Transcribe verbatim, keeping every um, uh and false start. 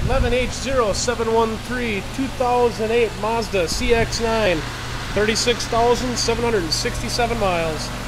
eleven H zero seven one three two thousand eight Mazda C X nine, thirty-six thousand seven hundred sixty-seven miles.